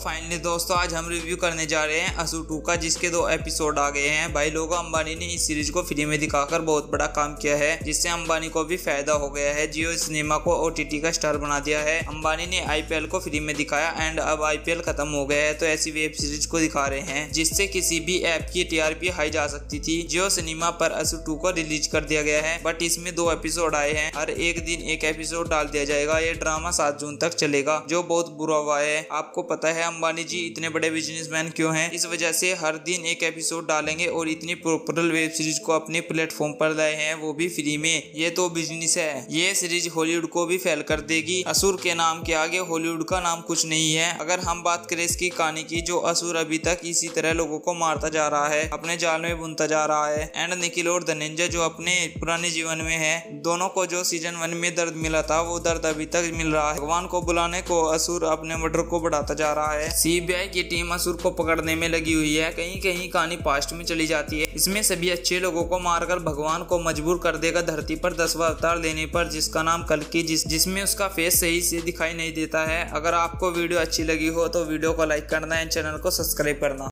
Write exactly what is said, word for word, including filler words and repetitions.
Finally दोस्तों आज हम रिव्यू करने जा रहे हैं असुर टू का, जिसके दो एपिसोड आ गए हैं। भाई लोगों, अंबानी ने इस सीरीज को फ्री में दिखाकर बहुत बड़ा काम किया है, जिससे अंबानी को भी फायदा हो गया है। जियो सिनेमा को ओटीटी का स्टार बना दिया है। अंबानी ने आईपीएल को फ्री में दिखाया एंड अब आईपीएल खत्म हो गया है तो ऐसी वेब सीरीज को दिखा रहे हैं जिससे किसी भी ऐप की टीआरपी हाई जा सकती थी। जियो सिनेमा पर असुर टू को रिलीज कर दिया गया है, बट इसमें दो एपिसोड आए हैं। हर एक दिन एक एपिसोड डाल दिया जाएगा। ये ड्रामा सात जून तक चलेगा, जो बहुत बुरा हुआ है। आपको पता है अंबानी जी इतने बड़े बिजनेसमैन क्यों हैं? इस वजह से हर दिन एक एपिसोड डालेंगे और इतनी पॉपुलर वेब सीरीज को अपने प्लेटफॉर्म पर लाए हैं, वो भी फ्री में। ये तो बिजनेस है। ये सीरीज हॉलीवुड को भी फेल कर देगी। असुर के नाम के आगे हॉलीवुड का नाम कुछ नहीं है। अगर हम बात करें इसकी कहानी की, जो असुर अभी तक इसी तरह लोगों को मारता जा रहा है, अपने जाल में बुनता जा रहा है, एंड निखिल और धनंजय जो अपने पुराने जीवन में है, दोनों को जो सीजन वन में दर्द मिला था वो दर्द अभी तक मिल रहा है। भगवान को बुलाने को असुर अपने मर्डर को बढ़ाता जा रहा है। सीबीआई की टीम असुर को पकड़ने में लगी हुई है। कहीं कहीं कहानी पास्ट में चली जाती है। इसमें सभी अच्छे लोगों को मारकर भगवान को मजबूर कर देगा धरती पर दसवां अवतार लेने पर, जिसका नाम कल्कि, जिस जिसमें उसका फेस सही से दिखाई नहीं देता है। अगर आपको वीडियो अच्छी लगी हो तो वीडियो को लाइक करना एंड चैनल को सब्सक्राइब करना।